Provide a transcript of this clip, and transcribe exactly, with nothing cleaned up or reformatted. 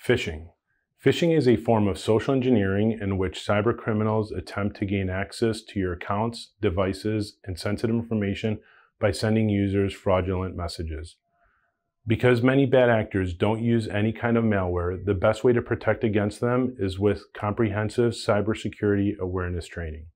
Phishing. Phishing is a form of social engineering in which cybercriminals attempt to gain access to your accounts, devices, and sensitive information by sending users fraudulent messages. Because many bad actors don't use any kind of malware, the best way to protect against them is with comprehensive cybersecurity awareness training.